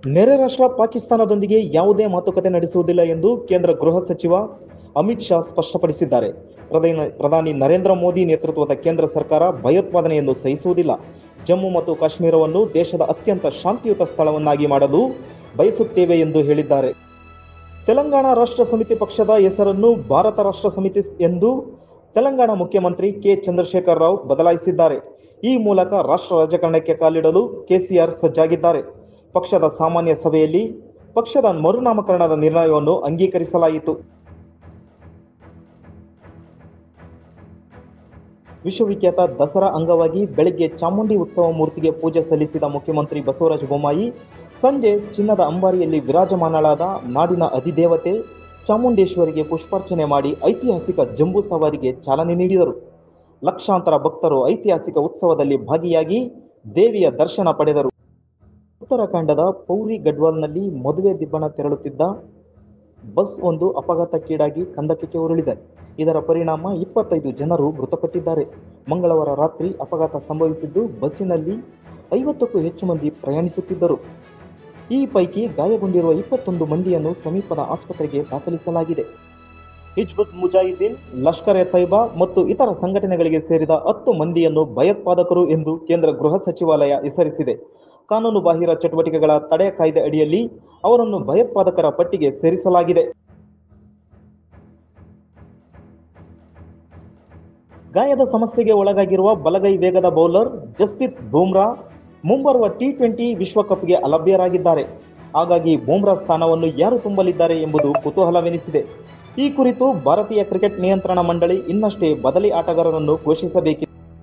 ನೆರೆ ರಾಷ್ಟ್ರ ಪಾಕಿಸ್ತಾನದೊಂದಿಗೆ ಯಾವುದೇ ಮಾತುಕತೆ ನಡೆಸುವುದಿಲ್ಲ ಎಂದು ಕೇಂದ್ರ ಗೃಹ ಸಚಿವ ಅಮಿತ್ ಶಾ ಸ್ಪಷ್ಟಪಡಿಸಿದ್ದಾರೆ. ಪ್ರಧಾನಿ ನರೇಂದ್ರ ಮೋದಿ ನೇತೃತ್ವದ ಕೇಂದ್ರ ಸರ್ಕಾರ ಭಯೋತ್ಪಾದನೆಯನ್ನು ಸಹಿಸುವುದಿಲ್ಲ. ಜಮ್ಮು ಮತ್ತು ಕಾಶ್ಮೀರವನ್ನು ದೇಶದ ಅತ್ಯಂತ ಶಾಂತಿಯುತ ಸ್ಥಳವನ್ನಾಗಿ ಮಾಡಲು ಬಯಸುತ್ತೇವೆ ಎಂದು ಹೇಳಿದ್ದಾರೆ. ತೆಲಂಗಾಣ ರಾಷ್ಟ್ರ ಸಮಿತಿ ಪಕ್ಷದ ಹೆಸರನ್ನು ಭಾರತ ರಾಷ್ಟ್ರ ಸಮಿತಿ ಎಂದು ತೆಲಂಗಾಣ ಮುಖ್ಯಮಂತ್ರಿ ಕೆ. ಚಂದ್ರಶೇಖರ್ ರಾವ್ ಬದಲಾಯಿಸಿದ್ದಾರೆ. ಈ ಮೂಲಕ ರಾಷ್ಟ್ರ ರಾಜಕಾರಣಕ್ಕೆ ಕಾಲಿಡಲು ಕೆಸಿಆರ್ ಸಜ್ಜಾಗಿದ್ದಾರೆ. ಪಕ್ಷದ ಸಾಮಾನ್ಯ ಸಭೆಯಲ್ಲಿ ಪಕ್ಷದ ಮರುನಾಮಕರಣದ ನಿರ್ಣಯವನ್ನು ಅಂಗೀಕರಿಸಲಾಯಿತು. ವಿಶ್ವವಿಖ್ಯಾತ ದಸರಾ ಅಂಗವಾಗಿ ಬೆಳಗ್ಗೆ ಚಾಮುಂಡಿ ಉತ್ಸವ ಮೂರ್ತಿಗೆ ಪೂಜೆ ಸಲ್ಲಿಸಿದ ಮುಖ್ಯಮಂತ್ರಿ ಬಸವರಾಜ ಬೊಮ್ಮಾಯಿ ಸಂಜೆ ಚಿನ್ನದ ಅಂಬಾರಿಯಲ್ಲಿ ವಿರಾಜಮಾನಳಾದ ನಾಡಿನ ಅಧಿದೇವತೆ ಚಾಮುಂಡೇಶ್ವರಿಗೆ ಪುಷ್ಪಾರ್ಚನೆ ಮಾಡಿ ಐತಿಹಾಸಿಕ ಜಂಬೂ ಸವಾರಿಗೆ ಚಾಲನೆ ನೀಡಿದರು. ಲಕ್ಷಾಂತರ ಭಕ್ತರು ಐತಿಹಾಸಿಕ ಉತ್ಸವದಲ್ಲಿ ಭಾಗಿಯಾಗಿ ದೇವಿಯ ದರ್ಶನ ಪಡೆದರು. ಉತ್ತರಾಖಂಡದ ಪೌರಿ ಗಡ್ವಾಲ್ನಲ್ಲಿ ಮದುವೆ ದಿಬ್ಬಣ ತೆರಳುತ್ತಿದ್ದ ಬಸ್ ಒಂದು ಅಪಘಾತಕ್ಕೀಡಾಗಿ ಕಂದಕಕ್ಕೆ ಉರುಳಿದೆ. ಇದರ ಪರಿಣಾಮ 25 ಜನರು ಮೃತಪಟ್ಟಿದ್ದಾರೆ. ಮಂಗಳವಾರ ರಾತ್ರಿ ಅಪಘಾತ ಸಂಭವಿಸಿದ್ದು, ಬಸ್ಸಿನಲ್ಲಿ 50ಕ್ಕೂ ಹೆಚ್ಚು ಮಂದಿ ಪ್ರಯಾಣಿಸುತ್ತಿದ್ದರು. ಈ ಪೈಕಿ ಗಾಯಗೊಂಡಿರುವ 21 ಮಂದಿಯನ್ನು ಸಮೀಪದ ಆಸ್ಪತ್ರೆಗೆ ದಾಖಲಿಸಲಾಗಿದೆ. ಹಿಜ್ಬುಲ್ ಮುಜಾಹಿದ್ದೀನ್, ಲಷ್ಕರ್ ಎ ತೈಬಾ ಮತ್ತು ಇತರ ಸಂಘಟನೆಗಳಿಗೆ ಸೇರಿದ 10 ಮಂದಿಯನ್ನು ಭಯೋತ್ಪಾದಕರು ಎಂದು ಕೇಂದ್ರ ಗೃಹ ಸಚಿವಾಲಯ ಹೆಸರಿಸಿದೆ. ಕಾನೂನು ಬಾಹಿರ ಚಟುವಟಿಕೆಗಳ ತಡೆ ಕಾಯ್ದೆ ಅಡಿಯಲ್ಲಿ ಅವರನ್ನು ಭಯೋತ್ಪಾದಕರ ಪಟ್ಟಿಗೆ ಸೇರಿಸಲಾಗಿದೆ. ಗಾಯದ ಸಮಸ್ಯೆಗೆ ಒಳಗಾಗಿರುವ ಬಲಗೈ ವೇಗದ ಬೌಲರ್ ಜಸ್ಪ್ರೀತ್ ಬೂಮ್ರಾ ಮುಂಬರುವ ಟಿ20 ವಿಶ್ವಕಪ್ಗೆ ಅಲಭ್ಯರಾಗಿದ್ದಾರೆ. ಹಾಗಾಗಿ ಬೂಮ್ರಾ ಸ್ಥಾನವನ್ನು ಯಾರು ತುಂಬಲಿದ್ದಾರೆ ಎಂಬುದು ಕುತೂಹಲವೆನಿಸಿದೆ. ಈ ಕುರಿತು ಭಾರತೀಯ ಕ್ರಿಕೆಟ್ ನಿಯಂತ್ರಣ ಮಂಡಳಿ ಇನ್ನಷ್ಟೇ ಬದಲಿ ಆಟಗಾರರನ್ನು ಘೋಷಿಸಬೇಕಿದೆ.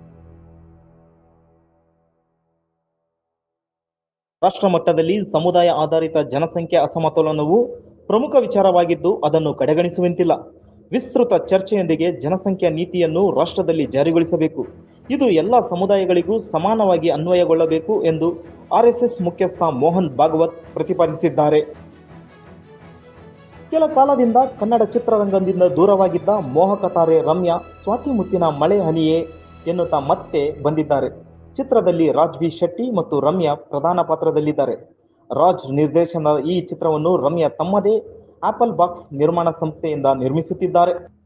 ರಾಷ್ಟ್ರ ಮಟ್ಟದಲ್ಲಿ ಸಮುದಾಯ ಆಧಾರಿತ ಜನಸಂಖ್ಯೆ ಅಸಮತೋಲನವು ಪ್ರಮುಖ ವಿಚಾರವಾಗಿದ್ದು, ಅದನ್ನು ಕಡೆಗಣಿಸುವಂತಿಲ್ಲ. ವಿಸ್ತೃತ ಚರ್ಚೆಯೊಂದಿಗೆ ಜನಸಂಖ್ಯಾ ನೀತಿಯನ್ನು ರಾಷ್ಟ್ರದಲ್ಲಿ ಜಾರಿಗೊಳಿಸಬೇಕು. ಇದು ಎಲ್ಲ ಸಮುದಾಯಗಳಿಗೂ ಸಮಾನವಾಗಿ ಅನ್ವಯಗೊಳ್ಳಬೇಕು ಎಂದು ಆರ್ಎಸ್ಎಸ್ ಮುಖ್ಯಸ್ಥ ಮೋಹನ್ ಭಾಗವತ್ ಪ್ರತಿಪಾದಿಸಿದ್ದಾರೆ. ಕೆಲ ಕಾಲದಿಂದ ಕನ್ನಡ ಚಿತ್ರರಂಗದಿಂದ ದೂರವಾಗಿದ್ದ ಮೋಹಕ ತಾರೆ ರಮ್ಯಾ ಸ್ವಾತಿ ಮುತ್ತಿನ ಮಳೆ ಹನಿಯೇ ಎನ್ನುತ್ತಾ ಮತ್ತೆ ಬಂದಿದ್ದಾರೆ. ಚಿತ್ರದಲ್ಲಿ ರಾಜ್ ಬಿ ಶೆಟ್ಟಿ ಮತ್ತು ರಮ್ಯಾ ಪ್ರಧಾನ ಪಾತ್ರದಲ್ಲಿದ್ದಾರೆ. ರಾಜ್ ನಿರ್ದೇಶನದ ಈ ಚಿತ್ರವನ್ನು ರಮ್ಯಾ ತಮ್ಮದೇ ಆಪಲ್ ಬಾಕ್ಸ್ ನಿರ್ಮಾಣ ಸಂಸ್ಥೆಯಿಂದ ನಿರ್ಮಿಸುತ್ತಿದ್ದಾರೆ.